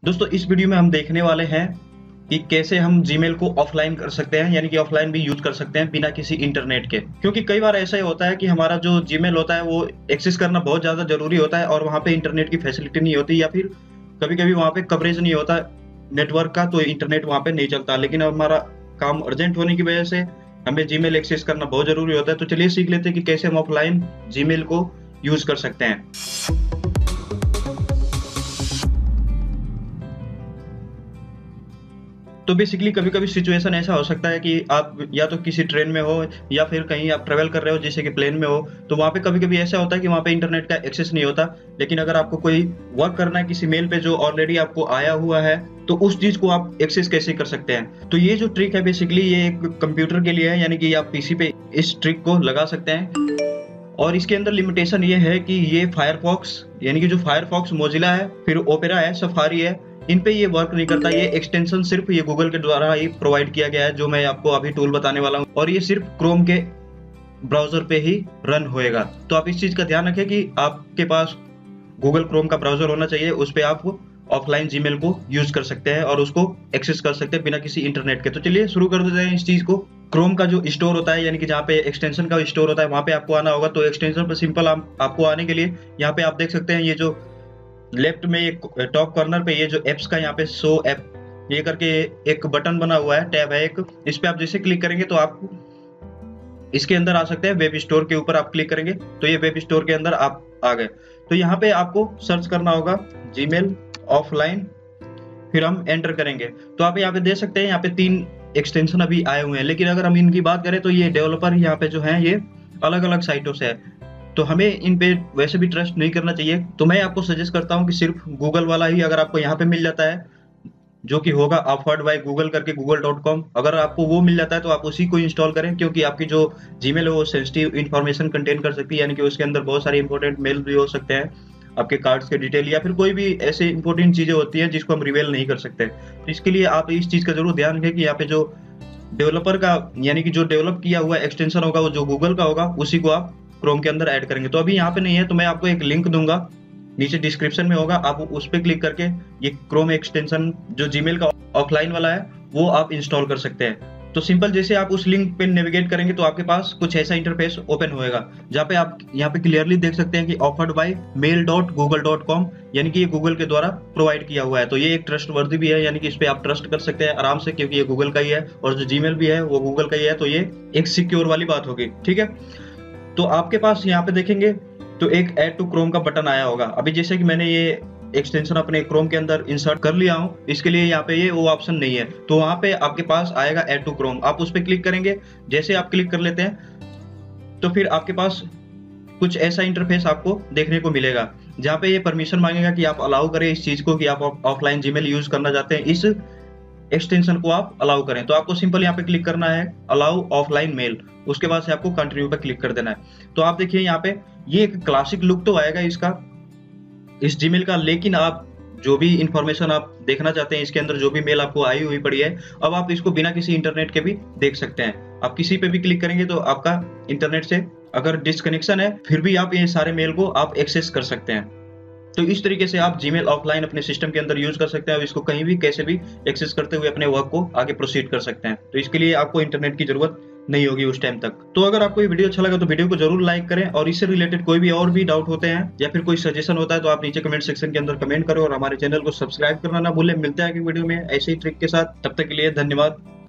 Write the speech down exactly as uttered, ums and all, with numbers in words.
दोस्तों इस वीडियो में हम देखने वाले हैं कि कैसे हम जीमेल को ऑफलाइन कर सकते हैं, यानी कि ऑफलाइन भी यूज कर सकते हैं बिना किसी इंटरनेट के। क्योंकि कई बार ऐसा ही होता है कि हमारा जो जीमेल होता है वो एक्सेस करना बहुत ज़्यादा ज़रूरी होता है और वहाँ पे इंटरनेट की फैसिलिटी नहीं होती, या फिर कभी-कभी वहाँ पे कवरेज नहीं होता नेटवर्क का, तो इंटरनेट वहाँ पे नहीं चलता। लेकिन अब हमारा काम अर्जेंट होने की वजह से हमें जीमेल एक्सेस करना बहुत ज़रूरी होता है। तो चलिए सीख लेते हैं कि कैसे हम ऑफलाइन जीमेल को यूज़ कर सकते हैं। तो बेसिकली कभी-कभी सिचुएशन ऐसा हो सकता है कि आप या तो किसी ट्रेन में हो या फिर कहीं आप ट्रैवल कर रहे हो, जैसे कि प्लेन में हो, तो वहाँ पे कभी-कभी ऐसा होता है कि वहाँ पे इंटरनेट का एक्सेस नहीं होता। लेकिन अगर आपको कोई वर्क करना है किसी मेल पे जो ऑलरेडी आपको आया हुआ है, तो उस चीज़ को आप एक्सेस कैसे कर सकते हैं? तो ये जो ट्रिक है बेसिकली ये एक कंप्यूटर के लिए है, यानी कि आप पीसी पे इस ट्रिक को लगा सकते हैं। और इसके अंदर लिमिटेशन ये है कि ये फायरफॉक्स, यानी कि जो फायरफॉक्स मोजिला है, फिर ओपेरा है, सफारी है, इन पे ये वर्क नहीं करता। ये एक्सटेंशन सिर्फ ये गूगल के द्वारा ही प्रोवाइड किया गया है, जो मैं आपको अभी टूल बताने वाला हूँ, और ये सिर्फ क्रोम के ब्राउजर पे ही रन होएगा। तो आप इस चीज का ध्यान रखें कि आपके पास गूगल क्रोम का ब्राउजर होना चाहिए, उस पे आप ऑफलाइन जीमेल को यूज कर सकते हैं और उसको एक्सेस कर सकते हैं बिना किसी इंटरनेट के। तो चलिए शुरू कर देते हैं इस चीज को। क्रोम का जो स्टोर होता है, यानी कि जहाँ पे एक्सटेंशन का स्टोर होता है, वहां पे आपको आना होगा। तो एक्सटेंशन पर सिंपल आप, आपको आने के लिए यहाँ पे आप देख सकते हैं, ये जो लेफ्ट में एक टॉप कॉर्नर पे ये जो एप्स का यहाँ पे शो ऐप ये करके एक बटन बना हुआ है, टैब है एक, इस पे आप जैसे क्लिक करेंगे तो आप इसके अंदर आ सकते हैं। वेब स्टोर के ऊपर आप क्लिक करेंगे तो ये वेब स्टोर के अंदर आप आ गए। तो यहाँ पे आपको सर्च करना होगा जीमेल ऑफलाइन, फिर हम एंटर करेंंगे। तो आप यहाँ पे देख सकते हैं, यहाँ पे तीन एक्सटेंशन अभी आए हुए हैं, लेकिन अगर हम इनकी बात करें तो ये डेवलपर यहाँ पे जो है ये अलग अलग साइटों से है, तो हमें इन पे वैसे भी ट्रस्ट नहीं करना चाहिए। तो मैं आपको सजेस्ट करता हूँ कि सिर्फ गूगल वाला ही अगर आपको यहाँ पे मिल जाता है, जो कि होगा ऑफर्ड बाय गूगल करके गूगल डॉट कॉम, अगर आपको वो मिल जाता है तो आप उसी को इंस्टॉल करें। क्योंकि आपकी जो जीमेल है वो सेंसिटिव इन्फॉर्मेशन कंटेन कर सकती है, यानी कि उसके अंदर बहुत सारे इंपॉर्टेंट मेल भी हो सकते हैं, आपके कार्ड्स के डिटेल या फिर कोई भी ऐसे इंपॉर्टेंट चीजें होती हैं जिसको हम रिवेल नहीं कर सकते। तो इसके लिए आप इस चीज का जरूर ध्यान रखें कि यहाँ पे जो डेवलपर का, यानी कि जो डेवलप किया हुआ एक्सटेंशन होगा वो जो गूगल का होगा, उसी को आप क्रोम के अंदर ऐड करेंगे। तो अभी यहाँ पे नहीं है, तो मैं आपको एक लिंक दूंगा, नीचे डिस्क्रिप्शन में होगा, आप उस पर क्लिक करके ये क्रोम एक्सटेंशन जो जीमेल का ऑफलाइन वाला है वो आप इंस्टॉल कर सकते हैं। तो सिंपल जैसे आप उस लिंक पे नेविगेट करेंगे तो आपके पास कुछ ऐसा इंटरफेस ओपन होएगा, जहाँ पे आप यहाँ पे क्लियरली देख सकते हैं कि offered by mail dot Google dot com, यानी कि ये गूगल के द्वारा प्रोवाइड किया हुआ है। तो ये एक ट्रस्ट वर्दी भी है, यानी कि इस पे आप ट्रस्ट कर सकते हैं आराम से, क्योंकि ये गूगल का ही है और जो जीमेल भी है वो गूगल का ही है। तो ये एक सिक्योर वाली बात होगी, ठीक है। तो आपके पास यहाँ पे देखेंगे तो एक ऐड टू क्रोम का बटन आया होगा। अभी जैसे कि मैंने ये एक्सटेंशन अपने क्रोम के अंदर इंसर्ट कर लिया हूँ, इसके लिए यहाँ पे ये वो ऑप्शन नहीं है, तो वहां पे आपके पास आएगा ऐड टू क्रोम, आप उस पर क्लिक करेंगे। जैसे आप क्लिक कर लेते हैं तो फिर आपके पास कुछ ऐसा इंटरफेस आपको देखने को मिलेगा, जहाँ पे ये परमिशन मांगेगा कि आप अलाउ करें इस चीज को, कि आप ऑफलाइन जीमेल यूज करना चाहते हैं, इस एक्सटेंशन को आप अलाउ करें। तो आपको सिंपल यहाँ पे क्लिक करना है अलाउ ऑफलाइन मेल, उसके बाद से आपको कंटिन्यू पे क्लिक कर देना है। तो आप देखिए यहाँ पे ये एक क्लासिक लुक तो आएगा इसका, इस जीमेल का, लेकिन आप जो भी इंफॉर्मेशन आप देखना चाहते हैं, इसके अंदर जो भी मेल आपको आई हुई पड़ी है, अब आप इसको बिना किसी इंटरनेट के भी देख सकते हैं। आप किसी पे भी क्लिक करेंगे तो आपका इंटरनेट से अगर डिसकनेक्शन है फिर भी आप ये सारे मेल को आप एक्सेस कर सकते हैं। तो इस तरीके से आप जीमेल ऑफलाइन अपने सिस्टम के अंदर यूज कर सकते हैं और इसको कहीं भी कैसे भी एक्सेस करते हुए अपने वर्क को आगे प्रोसीड कर सकते हैं। तो इसके लिए आपको इंटरनेट की जरूरत नहीं होगी उस टाइम तक। तो अगर आपको ये वीडियो अच्छा लगा तो वीडियो को जरूर लाइक करें, और इससे रिलेटेड कोई भी और भी डाउट होते हैं या फिर कोई सजेशन होता है तो आप नीचे कमेंट सेक्शन के अंदर कमेंट करें, और हमारे चैनल को सब्सक्राइब करना ना भूलें। मिलते हैं अगली वीडियो में ऐसे ही ट्रिक के साथ, तब तक के लिए धन्यवाद।